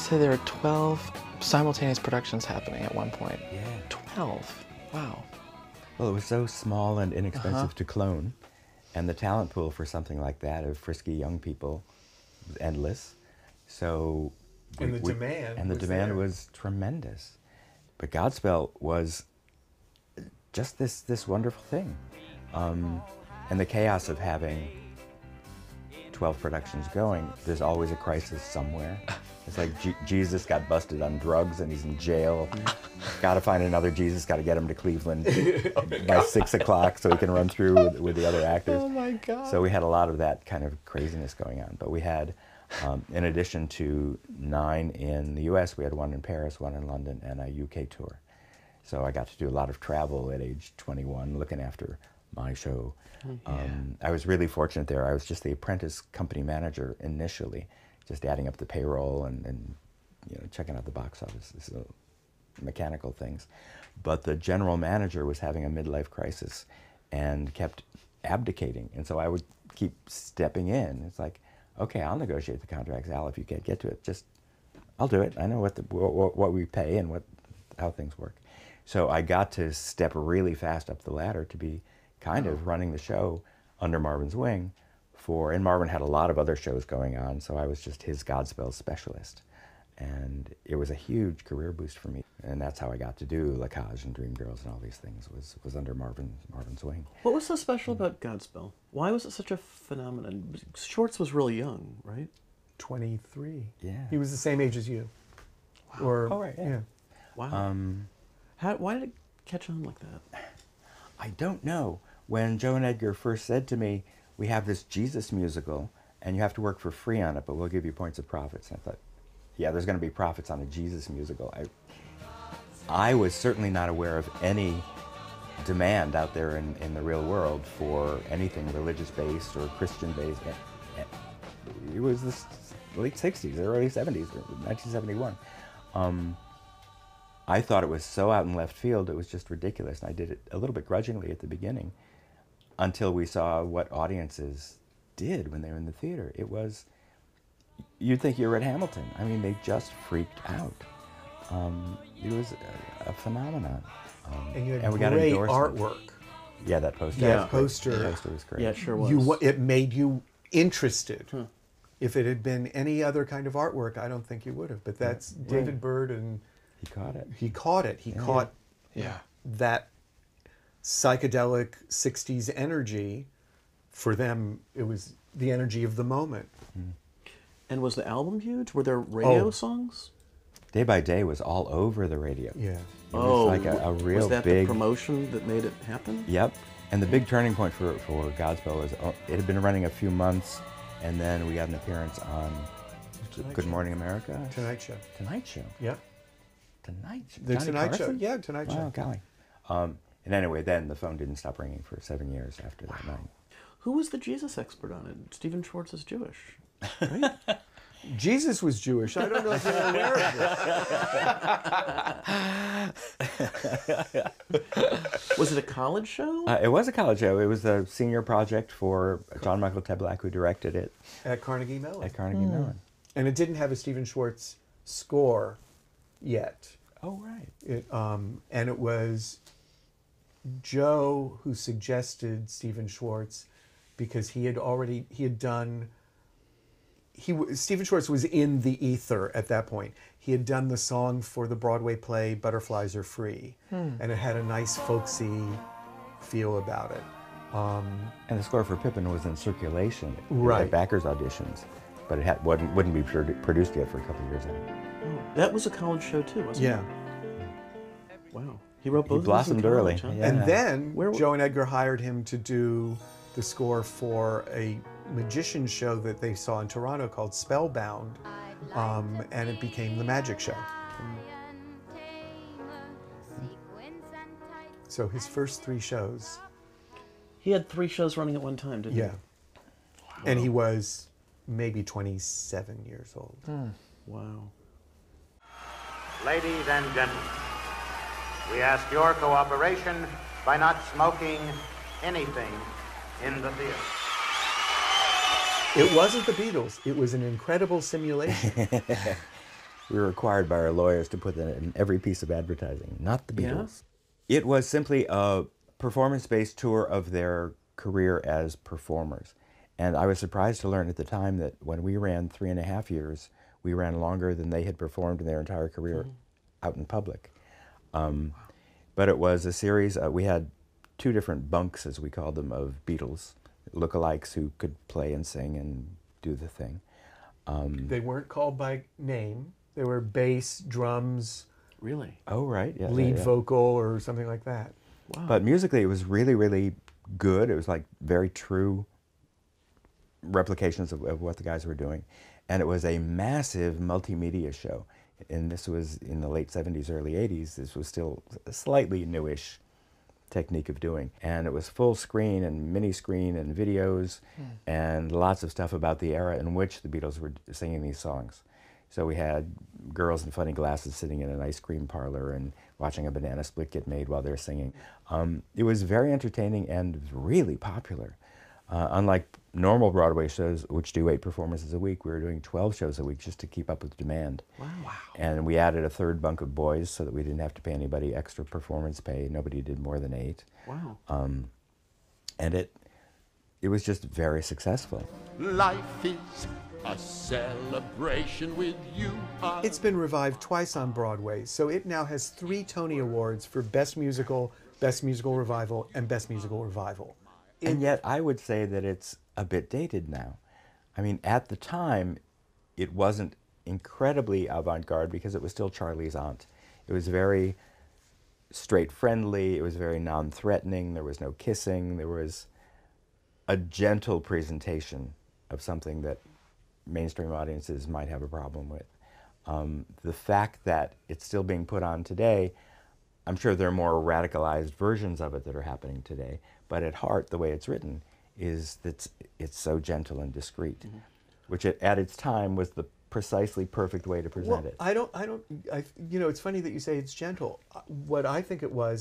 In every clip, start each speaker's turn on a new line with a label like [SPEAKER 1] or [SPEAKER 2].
[SPEAKER 1] say there were 12 simultaneous productions happening at one point.
[SPEAKER 2] Yeah.
[SPEAKER 1] 12. Wow.
[SPEAKER 2] Well, it was so small and inexpensive to clone, and the talent pool for something like that of frisky young people was endless. So
[SPEAKER 3] And the demand
[SPEAKER 2] was tremendous. But Godspell was just this wonderful thing. And the chaos of having 12 productions going, there's always a crisis somewhere. It's like Jesus got busted on drugs and he's in jail. Got to find another Jesus, got to get him to Cleveland by 6 o'clock so he can run through with the other actors.
[SPEAKER 1] Oh my God.
[SPEAKER 2] So we had a lot of that kind of craziness going on. But we had, in addition to 9 in the US, we had 1 in Paris, 1 in London, and a UK tour. So I got to do a lot of travel at age 21, looking after my show. I was really fortunate there. I was just the apprentice company manager initially, just adding up the payroll and you know, checking out the box office, so mechanical things. But the general manager was having a midlife crisis and kept abdicating. And so I would keep stepping in. It's like, okay, I'll negotiate the contracts, Al, if you can't get to it. Just, I'll do it. I know what we pay and how things work. So I got to step really fast up the ladder to be kind of running the show under Marvin's wing and Marvin had a lot of other shows going on, so I was just his Godspell specialist. And it was a huge career boost for me. And that's how I got to do La Cage and Dreamgirls and all these things, was under Marvin's wing.
[SPEAKER 4] What was so special about Godspell? Why was it such a phenomenon? Schwartz was really young, right?
[SPEAKER 3] 23.
[SPEAKER 2] Yeah.
[SPEAKER 3] He was the same age as you.
[SPEAKER 2] Wow.
[SPEAKER 3] Or,
[SPEAKER 2] oh, right, yeah.
[SPEAKER 4] Wow. Why did it catch on like that?
[SPEAKER 2] I don't know. When Joe and Edgar first said to me, we have this Jesus musical, and you have to work for free on it, but we'll give you points of profits. And I thought, yeah, there's going to be profits on a Jesus musical. I was certainly not aware of any demand out there in the real world for anything religious-based or Christian-based. It was the late 60s, early 70s, 1971. I thought it was so out in left field, it was just ridiculous. And I did it a little bit grudgingly at the beginning until we saw what audiences did when they were in the theater. It was, you'd think you were at Hamilton. I mean, they just freaked out. It was a phenomenon.
[SPEAKER 3] And you had
[SPEAKER 2] we
[SPEAKER 3] great
[SPEAKER 2] got endorsement.
[SPEAKER 3] artwork.
[SPEAKER 2] Yeah, that poster.
[SPEAKER 3] Yeah,
[SPEAKER 2] was
[SPEAKER 3] poster.
[SPEAKER 2] Great. The poster was great.
[SPEAKER 4] Yeah, it sure was.
[SPEAKER 3] It made you interested. If it had been any other kind of artwork, I don't think you would have. But that's David Byrd, and
[SPEAKER 2] he caught it.
[SPEAKER 3] He caught it. He caught that psychedelic 60s energy. For them, it was the energy of the moment.
[SPEAKER 4] And was the album huge? Were there radio songs?
[SPEAKER 2] Day by Day was all over the radio.
[SPEAKER 3] Yeah.
[SPEAKER 2] It was like a real
[SPEAKER 4] was that
[SPEAKER 2] big...
[SPEAKER 4] the promotion that made it happen?
[SPEAKER 2] Yep. And the big turning point for Godspell was, it had been running a few months, and then we got an appearance on Good Morning America?
[SPEAKER 3] Tonight Show.
[SPEAKER 2] Tonight Show.
[SPEAKER 3] Yeah.
[SPEAKER 2] Tonight Show?
[SPEAKER 3] The
[SPEAKER 2] Johnny
[SPEAKER 3] Tonight Show.
[SPEAKER 2] Carson?
[SPEAKER 3] Yeah, Tonight Show.
[SPEAKER 2] Oh, golly. And anyway, then the phone didn't stop ringing for 7 years after that night.
[SPEAKER 4] Who was the Jesus expert on it? Stephen Schwartz is Jewish, right?
[SPEAKER 3] Jesus was Jewish. I don't know if you're aware of this.
[SPEAKER 4] Was it a college show?
[SPEAKER 2] It was a college show. It was a senior project for John Michael Teblak, who directed it.
[SPEAKER 3] At Carnegie Mellon.
[SPEAKER 2] At Carnegie Mellon.
[SPEAKER 3] And it didn't have a Stephen Schwartz score yet.
[SPEAKER 2] Oh, right.
[SPEAKER 3] And it was Joe who suggested Stephen Schwartz, because Stephen Schwartz was in the ether at that point. He had done the song for the Broadway play Butterflies Are Free, and it had a nice folksy feel about it.
[SPEAKER 2] And the score for Pippin was in circulation
[SPEAKER 3] Right.
[SPEAKER 2] at backers auditions, but it wouldn't be produced yet for a couple of years.
[SPEAKER 4] That was a college show too, wasn't it? Wow. He wrote both
[SPEAKER 2] He blossomed
[SPEAKER 4] of those in college,
[SPEAKER 2] early.
[SPEAKER 4] huh?
[SPEAKER 2] Yeah.
[SPEAKER 3] And then Joe and Edgar hired him to do the score for a magician show that they saw in Toronto called Spellbound, and it became the Magic Show. So his first 3 shows.
[SPEAKER 4] He had 3 shows running at one time, didn't he?
[SPEAKER 3] Yeah. Wow. And he was maybe 27 years old.
[SPEAKER 4] Wow.
[SPEAKER 5] Ladies and gentlemen, we ask your cooperation by not smoking anything in the theater.
[SPEAKER 3] It wasn't the Beatles. It was an incredible simulation.
[SPEAKER 2] We were required by our lawyers to put that in every piece of advertising, not the Beatles. It was simply a performance-based tour of their career as performers. And I was surprised to learn at the time that when we ran 3.5 years, we ran longer than they had performed in their entire career out in public. But it was a series, we had 2 different bunks, as we called them, of Beatles, lookalikes who could play and sing and do the thing.
[SPEAKER 3] They weren't called by name. They were bass, drums,
[SPEAKER 4] Really?
[SPEAKER 2] Oh, right. Yeah,
[SPEAKER 3] lead vocal or something like that.
[SPEAKER 4] Wow.
[SPEAKER 2] But musically, it was really, really good. It was like very true replications of what the guys were doing. And it was a massive multimedia show. And this was in the late 70s, early 80s. This was still a slightly newish technique of doing. And it was full screen and mini screen and videos and lots of stuff about the era in which the Beatles were singing these songs. So we had girls in funny glasses sitting in an ice cream parlor and watching a banana split get made while they're singing. It was very entertaining and really popular. Unlike normal Broadway shows, which do 8 performances a week, we were doing 12 shows a week just to keep up with demand. Wow. And we added a 3rd bunk of boys so that we didn't have to pay anybody extra performance pay. Nobody did more than 8.
[SPEAKER 4] Wow.
[SPEAKER 2] And it was just very successful.
[SPEAKER 6] Life is a celebration with you.
[SPEAKER 3] It's been revived twice on Broadway, so it now has 3 Tony Awards for Best Musical Revival, and Best Musical Revival.
[SPEAKER 2] And yet I would say that it's a bit dated now. I mean, at the time, it wasn't incredibly avant-garde because it was still Charlie's Aunt. It was very straight friendly, it was very non-threatening, there was no kissing, there was a gentle presentation of something that mainstream audiences might have a problem with. The fact that it's still being put on today, I'm sure there are more radicalized versions of it that are happening today, but at heart, the way it's written is that it's so gentle and discreet, which at its time was the precisely perfect way to present it.
[SPEAKER 3] You know, it's funny that you say it's gentle. What I think it was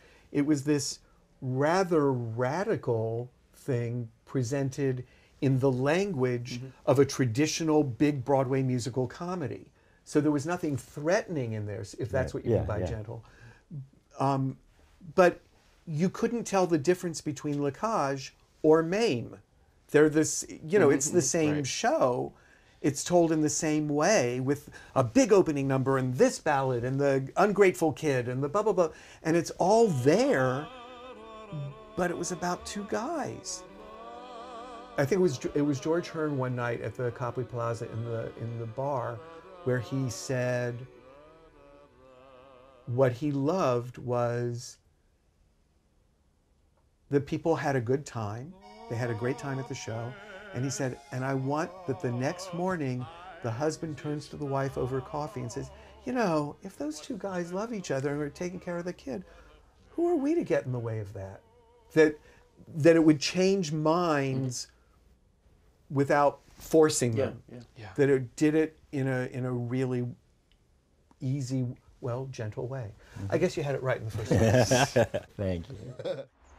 [SPEAKER 3] this rather radical thing presented in the language of a traditional big Broadway musical comedy. So there was nothing threatening in there, if that's what you mean by gentle. But you couldn't tell the difference between Lacage or Mame. They're this, you know, it's the same show. It's told in the same way with a big opening number and this ballad and the ungrateful kid and the blah, blah, blah. And it's all there, but it was about 2 guys. I think it was George Hearn one night at the Copley Plaza in the bar where he said what he loved was that people had a good time. They had a great time at the show. And he said, and I want that the next morning, the husband turns to the wife over coffee and says, you know, if those 2 guys love each other and are taking care of the kid, who are we to get in the way of that? That it would change minds without forcing them. That it did it in a really easy, well, gentle way. I guess you had it right in the first place.
[SPEAKER 2] Thank you.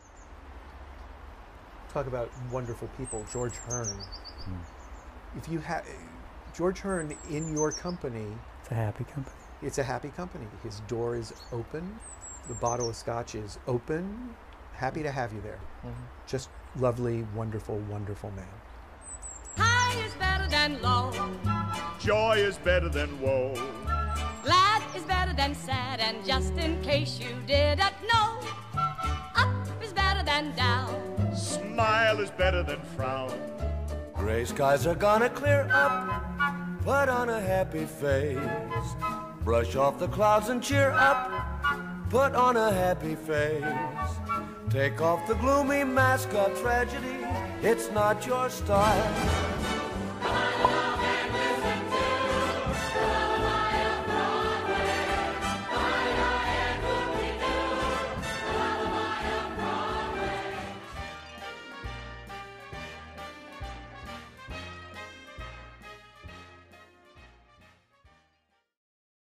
[SPEAKER 3] Talk about wonderful people, George Hearn. If you have George Hearn in your company,
[SPEAKER 2] It's a happy company.
[SPEAKER 3] it's a happy company. His door is open, the bottle of scotch is open. Happy to have you there. Just lovely, wonderful, wonderful man.
[SPEAKER 7] High is better than low.
[SPEAKER 6] Joy is better than woe.
[SPEAKER 7] Glad is better than sad. And just in case you didn't know, up is better than down.
[SPEAKER 6] Smile is better than frown.
[SPEAKER 8] Gray skies are gonna clear up. Put on a happy face. Brush off the clouds and cheer up. Put on a happy face. Take off the gloomy mask of tragedy. It's not your style.